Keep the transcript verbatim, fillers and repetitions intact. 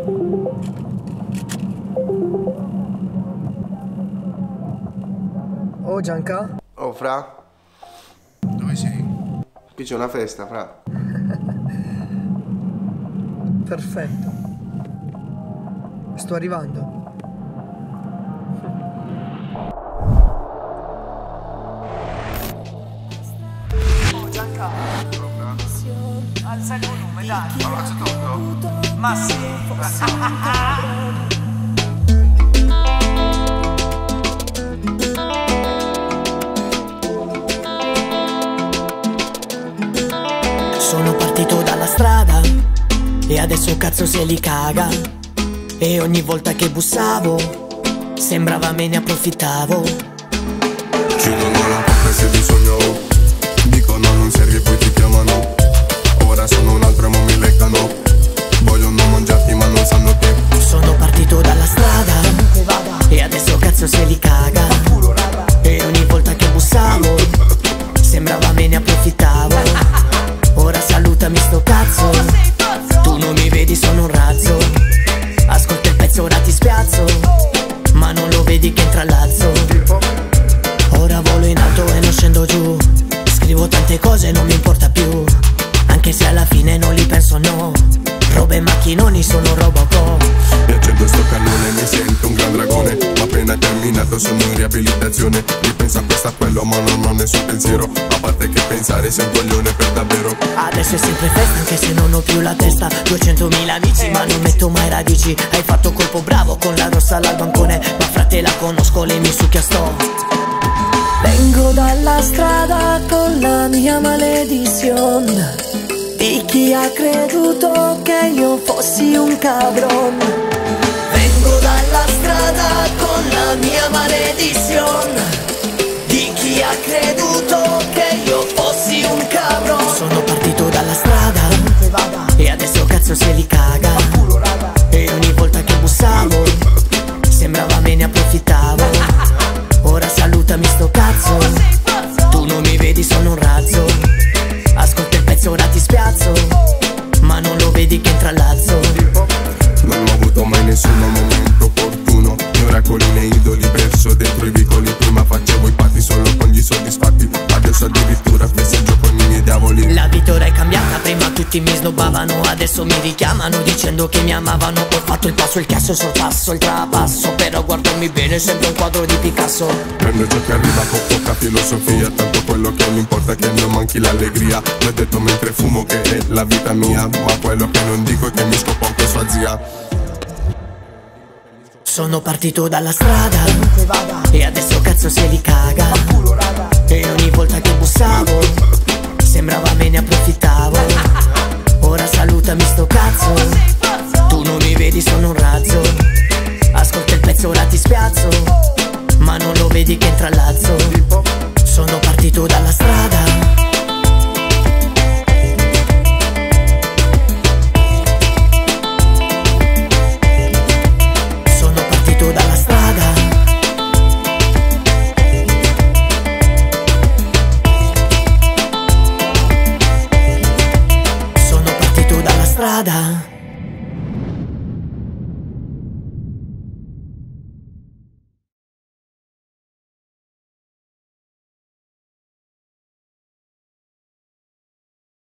Oh Gianca? Oh Fra? Dove sei? Qui c'è una festa, Fra. Perfetto. Sto arrivando. Oh Gianca, alza il volume, dai. Allora c'è tutto? Ma sì. Sono partito dalla strada e adesso cazzo se li caga. E ogni volta che bussavo sembrava me ne approfittavo. Chiudono la porta se bisogno, dicono non serve poi ti chiamano. Ora sono un altro e mo mi leccano, vogliono mangiarti ma non sanno che sono partito dalla strada e adesso cazzo se li caga. E ogni volta che bussavo sembrava me ne approfittavo. Ora salutami sto cazzo, tu non mi vedi sono un razzo. Ascolta il pezzo ora ti spiazzo, ma non lo vedi che intrallazzo. Ora volo in alto e non scendo giù, scrivo tante cose non mi importa più, anche se alla fine non li penso no. Robe e macchinoni sono Robocop. E accendo sto cannone, mi sento un gran dragone, ma appena terminato sono in riabilitazione. Ripenso a questo a quello ma non ho nessun pensiero, a parte che pensare sei un coglione per davvero. Adesso è sempre festa anche se non ho più la testa. Duecentomila amici ma non metto mai radici. Hai fatto colpo bravo con la rossa al bancone, ma frate la conosco, lei mi succhia sto. Vengo dalla strada con la mia maledizione di chi ha creduto che io fossi un cabron. Vengo dalla strada con la mia maledizione di chi ha creduto che io fossi un cabron. Sono partito dalla strada e adesso cazzo se li caga. E ogni volta che bussavo sembrava me ne approfittavo. Ora salutami sto cazzo, tu non mi vedi sono un razzo. Ascolta il pezzo ora ti spiazzo, ma non lo vedi che intrallazzo. Non ho avuto mai nessun momento opportuno, né oracoli né idoli perso dentro i vicoli. Prima facevo i patti solo con gli soddisfatti, adesso addirittura festeggio con i miei diavoli. La vita ora è cambiata, prima tutti mi snobbavano, adesso mi richiamano dicendo che mi amavano. Ho fatto il passo, il chiasso, il sorpasso, il trapasso, però guardami bene, sembra un quadro di Picasso. Prendo ciò che arriva con poca filosofia, tanto quello che mi importa è che non manchi l'allegria. L'ho detto mentre fumo che è la vita mia, ma quello che non dico è che mi scopo anche sua zia. Sono partito dalla strada e adesso cazzo se li caga. E ogni volta che bussavo sembrava me ne approfittavo. Ora salutami sto cazzo, tu non mi vedi sono un razzo. Ascolta il pezzo ora ti spiazzo, ma non lo vedi che intrallazzo. Sono partito dalla strada. Dalla strada. Sono partito dalla strada.